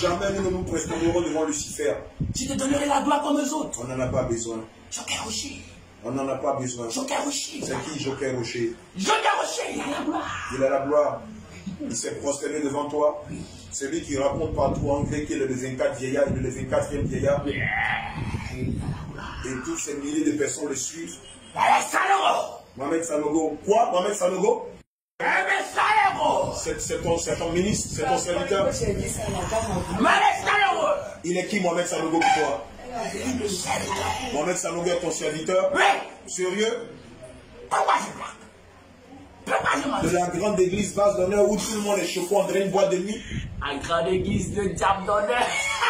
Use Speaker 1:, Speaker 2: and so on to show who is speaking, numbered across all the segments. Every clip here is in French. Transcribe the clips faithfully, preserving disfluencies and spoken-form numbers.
Speaker 1: Jamais nous ne nous presterons devant Lucifer.
Speaker 2: Je te donnerai la gloire comme eux autres.
Speaker 1: On n'en a pas besoin.
Speaker 2: Joker Rocher.
Speaker 1: On n'en a pas besoin.
Speaker 2: Joker Rocher.
Speaker 1: C'est qui Joker Rocher?
Speaker 2: Joker Rocher, il a la gloire.
Speaker 1: Il a la gloire. Il s'est prosterné devant toi. Oui. Celui qui raconte partout en grec qu'il est le vingt-quatre vieillard, il est le vingt-quatrième vieillard. Oui. Et tous ces milliers de personnes le suivent.
Speaker 2: Mohamed Sanogo.
Speaker 1: Mohamed Sanogo. Quoi? Mohamed Sanogo?
Speaker 2: Mohamed Sanogo.
Speaker 1: C'est ton, ton ministre, c'est ton serviteur.
Speaker 2: Mohamed Sanogo.
Speaker 1: Il est qui Mohamed Sanogo pour toi? Mohamed Sanogo est ton serviteur?
Speaker 2: Oui.
Speaker 1: Sérieux?
Speaker 2: Pourquoi je blague? Pourquoi je m'en
Speaker 1: De la grande église base d'honneur où tout le monde est choqué, on dirait une boîte de nuit.
Speaker 2: La grande église de diable d'honneur.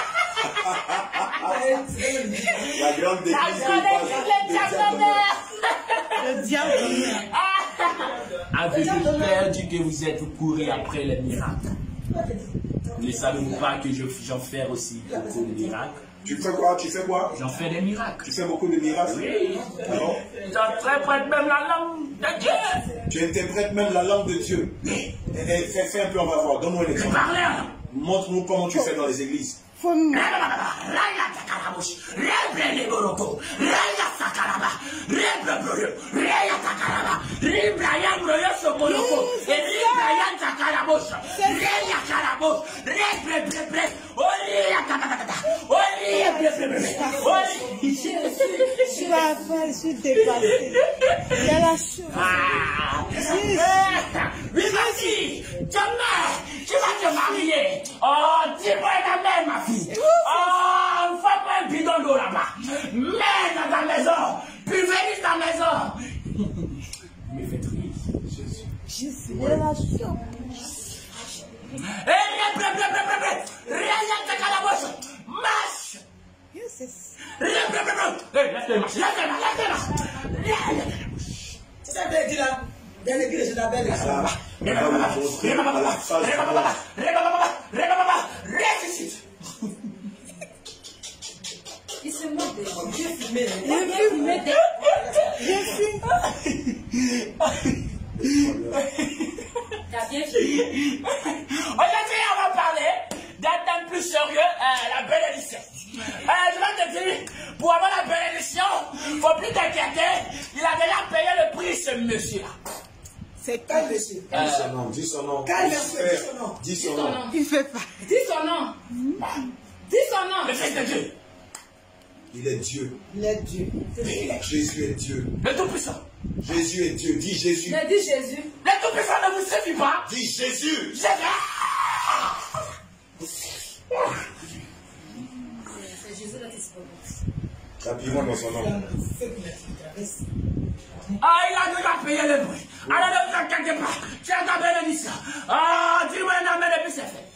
Speaker 1: La grande église
Speaker 2: de diable d'honneur.
Speaker 3: Le diable d'honneur.
Speaker 2: Avez-vous perdu que vous êtes couru après les miracles? Ne savez-vous pas que j'en fais aussi beaucoup de miracles?
Speaker 1: Tu fais quoi? Tu fais quoi?
Speaker 2: J'en fais des miracles.
Speaker 1: Tu fais beaucoup de miracles?
Speaker 2: Oui.
Speaker 1: Alors?
Speaker 2: J'interprète même la langue de Dieu.
Speaker 1: Tu interprètes même la langue de Dieu.
Speaker 2: Oui.
Speaker 1: Et, et, fais, fais un peu, on va voir. Donne-nous un exemple. Montre-nous comment tu fais dans les églises.
Speaker 3: Faut me... Je vais faire, je suis dépassée. Il y a la chose.
Speaker 2: Ah! Oui, vas-y! Jamais! Tu vas te marier! Oh, dis-moi la même, ma fille! Oh, fais-moi un bidon d'eau là-bas! Mets dans ta maison! Puis venez dans ta maison! Me fais triste.
Speaker 3: Jésus. Il y a la chose.
Speaker 2: Hé, rien, rien, rien, rien, rien! Rien, t'as qu'à la bouche! Marche!
Speaker 3: Yes,
Speaker 2: Rien, rien, rien, rien! Hé, laisse-le marcher, laisse-le marcher, laisse-le marcher! Rien,
Speaker 4: c'est ça que dit là. Dans l'église, je l'appelle les
Speaker 1: Ah, on va vous montrer à la face du monde.
Speaker 2: ressuscite.
Speaker 4: Il se moque de moi. Dieu fumé.
Speaker 3: Dieu fumé. Dieu fumé.
Speaker 4: T'as bien fumé.
Speaker 2: Aujourd'hui, on va parler d'un thème plus sérieux, euh, la bénédiction. Euh, je vais te dire, pour avoir la bénédiction, il ne faut plus t'inquiéter. Il a déjà payé le prix, ce monsieur-là.
Speaker 3: C'est quel monsieur?
Speaker 1: Dis son nom, dis son nom.
Speaker 4: Quel monsieur? Dis son nom.
Speaker 1: Dis son nom.
Speaker 3: Il fait pas.
Speaker 4: Dis son nom. Dis son nom.
Speaker 2: Le Fils de Dieu.
Speaker 1: Il est Dieu.
Speaker 3: Il est Dieu.
Speaker 1: Jésus est Dieu.
Speaker 2: Le Tout-Puissant.
Speaker 1: Jésus est Dieu. Dis Jésus.
Speaker 4: Il a dit Jésus.
Speaker 2: Le Tout-Puissant ne vous suffit pas.
Speaker 1: Dis Jésus.
Speaker 2: Jésus.
Speaker 4: C'est Jésus là qui se prononce.
Speaker 1: Rapidement dans son nom.
Speaker 2: Ah, il a déjà payé le prix. Alors ne vous inquiétez pas. Tu as ta bénédiction. Ah, dis-moi un amen et puis c'est fait.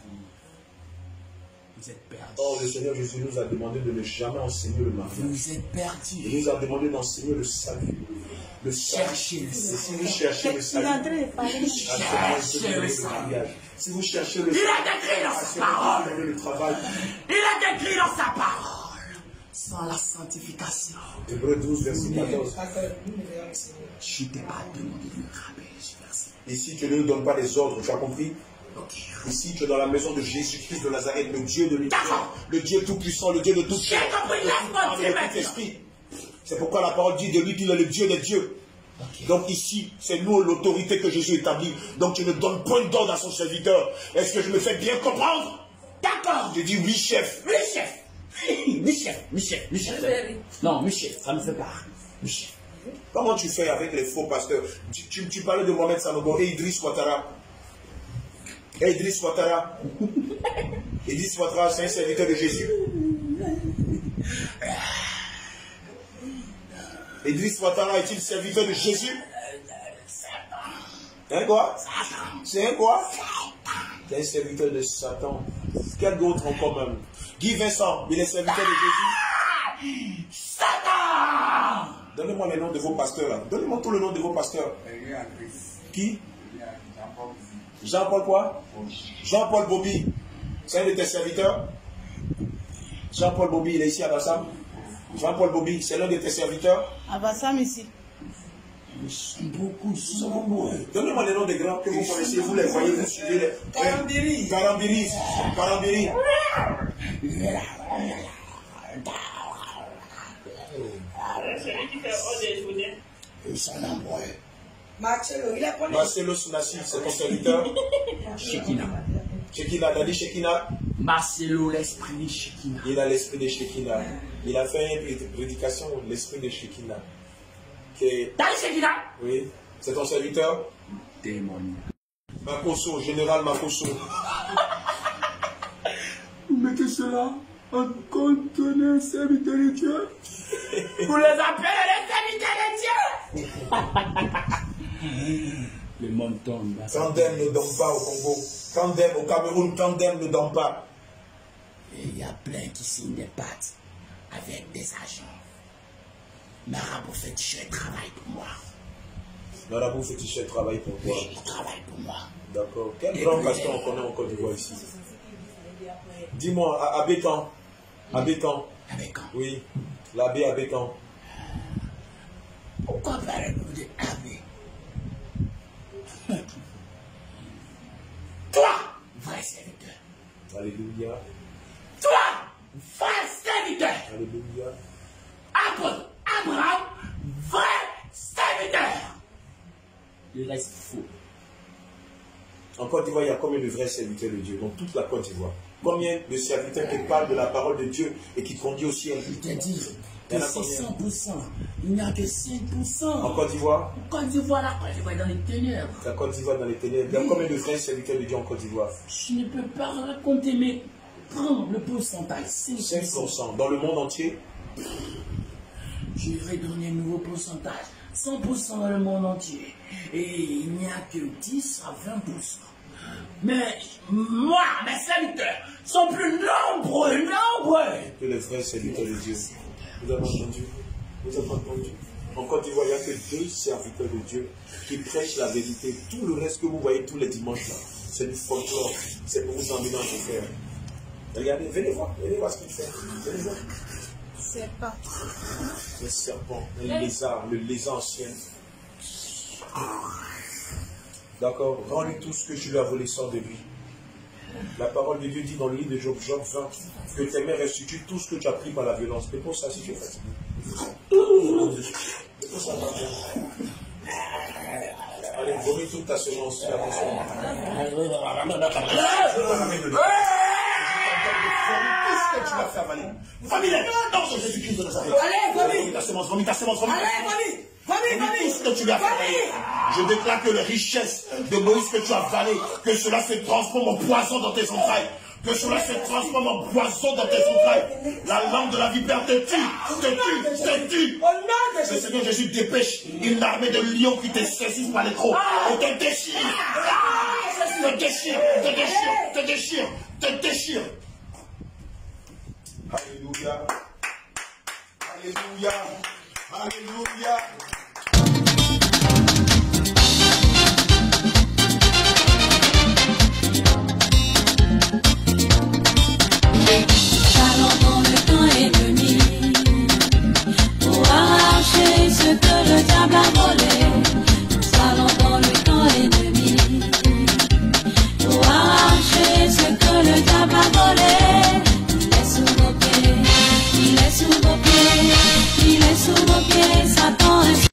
Speaker 2: Vous êtes perdus.
Speaker 1: Oh, le Seigneur Jésus nous a demandé de ne jamais enseigner le mariage.
Speaker 2: Vous êtes perdus.
Speaker 1: Il nous a demandé d'enseigner le salut. Le salut.
Speaker 2: Cherchez le salut.
Speaker 1: Si vous cherchez le
Speaker 3: Il est
Speaker 1: salut,
Speaker 3: en train de parler.
Speaker 1: cherchez le mariage. Si vous cherchez le
Speaker 2: Il
Speaker 1: salut,
Speaker 2: a décrit dans sa parole.
Speaker 1: le travail.
Speaker 2: Il a décrit dans sa parole. Sans la sanctification.
Speaker 1: Hébreux douze, verset quatorze.
Speaker 2: Je t'ai pas demandé de me rappeler ce verset.
Speaker 1: Ici, tu ne nous donnes pas les ordres, tu as compris?
Speaker 2: Ok.
Speaker 1: Ici, tu es dans la maison de Jésus-Christ de Nazareth, le Dieu de l'univers, le Dieu tout-puissant, le Dieu de tout
Speaker 2: J'ai compris, laisse-moi dire maintenant.
Speaker 1: C'est pourquoi la parole dit de lui qu'il est le Dieu des dieux. Okay. Donc ici, c'est nous l'autorité que Jésus établit. Donc tu ne donnes point d'ordre à son serviteur. Est-ce que je me fais bien comprendre?
Speaker 2: D'accord.
Speaker 1: Je dis oui, chef.
Speaker 2: Oui, chef. Oui, chef. Oui, chef. Oui, chef. Non, oui, chef. Ça me fait peur. Oui, chef.
Speaker 1: Comment tu fais avec les faux pasteurs? Tu, tu, tu parlais de Mohamed Sanogo et Idriss Ouattara. Et Idriss Ouattara. Idriss Ouattara, c'est un serviteur de Jésus. Idriss Ouattara est-il serviteur de Jésus? Hein quoi? C'est un quoi? C'est un serviteur de Satan. Quel autre encore même? Guy Vincent, il est serviteur de Jésus.
Speaker 2: Satan!
Speaker 1: Donnez-moi les noms de vos pasteurs là. Donnez-moi tous les noms de vos pasteurs. Qui? Jean-Paul quoi? Jean-Paul Bobby. C'est un de tes serviteurs? Jean-Paul Bobby, il est ici à Bassam. Jean-Paul Bobby, c'est l'un de tes serviteurs?
Speaker 3: À Bassam ici.
Speaker 2: Ils sont beaucoup, ils sont nombreux.
Speaker 1: Donnez-moi les noms des grands que vous connaissez, vous les voyez, vous suivez les.
Speaker 4: Karambiri.
Speaker 1: Karambiri. Karambiri.
Speaker 2: Ils sont nombreux.
Speaker 4: Marcelo, il est connu.
Speaker 1: Marcelo Sunassi, c'est ton serviteur.
Speaker 2: Shekina.
Speaker 1: Shekina, t'as dit Shekina?
Speaker 2: Marcelo, l'esprit de Shekina.
Speaker 1: Il a l'esprit de Shekina. Il a fait une prédication, l'esprit de Shekina. Qui...
Speaker 2: T'as dit Shekina?
Speaker 1: Oui, c'est ton serviteur.
Speaker 2: Démon.
Speaker 1: Makoso, général Makoso.
Speaker 2: Vous mettez cela en compte de serviteur de Dieu. Vous les appelez les serviteurs de Dieu. Le monde tombe.
Speaker 1: Kandem ne donne pas au Congo. Kandem au Cameroun, Kandem ne donne pas.
Speaker 2: Et il y a plein qui signent des pactes avec des agents. Marabout féticheur travaille pour moi.
Speaker 1: Marabout féticheur travaille pour toi.
Speaker 2: Il travaille pour moi.
Speaker 1: D'accord. Quel grand pasteur on connaît en Côte d'Ivoire ici? Dis-moi, à Bécan. À Bécan.
Speaker 2: À Bécan.
Speaker 1: Oui, l'abbé à Bécan.
Speaker 2: Pourquoi parlez-vous de abbé? Toi, vrai serviteur.
Speaker 1: Alléluia.
Speaker 2: Toi, vrai serviteur.
Speaker 1: Alléluia.
Speaker 2: Apôtre Abraham, vrai serviteur. Le reste faux.
Speaker 1: En Côte d'Ivoire, il y a combien de vrais serviteurs de Dieu dans toute la Côte d'Ivoire? Combien de serviteurs qui parlent de la parole de Dieu et qui conduisent au ciel?
Speaker 2: Je te dis que c'est cent pour cent. Il n'y a que cinq pour cent.
Speaker 1: En Côte d'Ivoire?
Speaker 2: En Côte d'Ivoire, la Côte d'Ivoire est dans les ténèbres.
Speaker 1: La Côte d'Ivoire dans les ténèbres. Il y a combien de vrais serviteurs de Dieu en Côte d'Ivoire?
Speaker 2: Je ne peux pas raconter, mais prends le pourcentage.
Speaker 1: cinq pour cent. Dans le monde entier?
Speaker 2: Je vais donner un nouveau pourcentage. cent pour cent dans le monde entier. Et il n'y a que dix à vingt pour cent. Mais moi, mes serviteurs sont plus nombreux, nombreux
Speaker 1: que les vrais serviteurs de Dieu. Vous avez entendu? Vous avez entendu? En Côte d'Ivoire, il n'y a que deux serviteurs de Dieu qui prêchent la vérité. Tout le reste que vous voyez tous les dimanches là, c'est du folklore. C'est pour vous emmener dans vos frères. Regardez, venez voir, venez voir ce qu'il fait. Venez voir.
Speaker 3: Serpent.
Speaker 1: Le serpent, le lézard, le lézard ancien. D'accord, rends-lui tout ce que tu lui as volé sans de lui. La parole de Dieu dit dans le livre de Job, Job vingt, que tes mains restituent tout ce que tu as pris par la violence. Mais pour ça, si tu es fatigué. Pour ça, allez, vomis toute ta semence. Qu'est-ce que tu vas faire, Valérie? Famille, non, c'est Jésus-Christ de Nazareth.
Speaker 4: Allez, famille.
Speaker 1: Vomis ta semence, vomis ta semence, vomis.
Speaker 4: Allez, famille. Famille, famille.
Speaker 1: Tout ce que tu lui as fait. Je déclare que les richesses de Moïse que tu as valées, que cela se transforme en poison dans tes entrailles. Que cela se transforme en poison dans tes entrailles. La langue de la vipère te tue, te tue, te tue. Le Seigneur Jésus dépêche une armée de lions qui te saisissent par les crocs. On te déchire. Te déchire, te déchire, te déchire, te déchire. Alléluia. Alléluia. Alléluia.